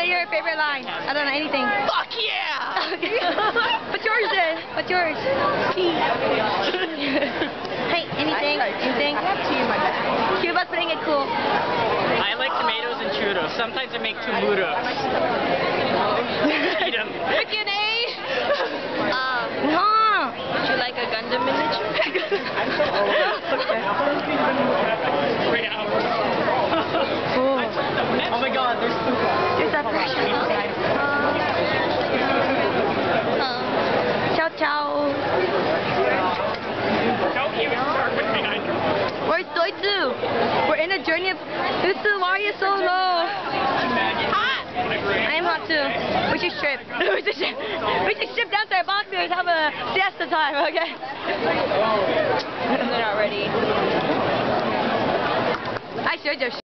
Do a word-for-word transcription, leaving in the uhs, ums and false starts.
say your favorite line. I don't know anything. Fuck yeah! Okay. What's yours then? What's yours? Hey, anything? Anything? I have tea in my bag. Cuba's putting it cool. I like tomatoes and churros. Sometimes I make churros. Eat them. Freaking A! Um, No! would you like a Gundam miniature? Three hours. Oh. Oh my god, there's two. There's that pressure. Ciao, ciao. Don't even start with me either. Where's Doitsu? We're in a journey of... Doitsu, why are you so low? Hot! I am hot too. We should strip. we should strip. We should strip down to our boxers, have a siesta time, okay? They're not ready. I should just